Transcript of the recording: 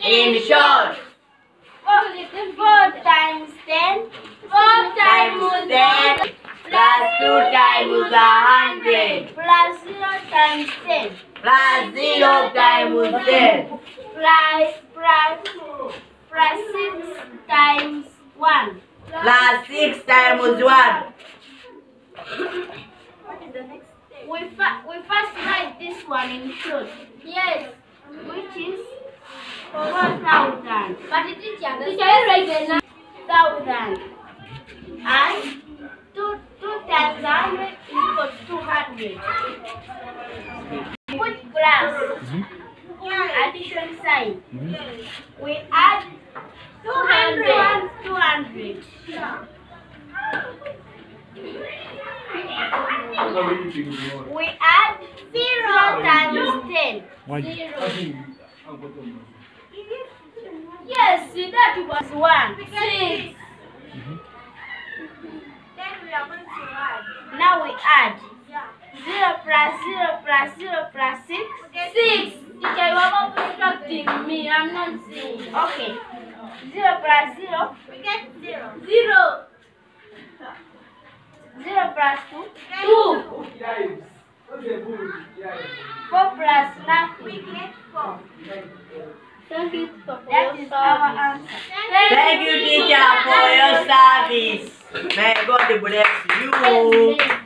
In short, 4 times 10. 4 times 10 plus 2 times 100 plus 0 times 10 plus 0 times 10 plus 6 times 1 plus 6 times 1. What is the next step? We first write this one in short. Yes. Which is 4,000. But it is write 1,000. And 2 times 100 is equal to 200. Put plus addition sign. We add 200. 200. We add 0 times 10. Why? 0. Yes, that was 1. 6. Then we are going to add. Now we add 0 plus 0 plus 0 plus 6. 6. Teacher, you are not instructing me. I'm not saying. Okay. 0 plus 0. We get 0. 0. 0 plus 2. 2. 4 plus nothing. We get 4. Thank you for that is our answer. Thank you, teacher, for your service. May God bless you.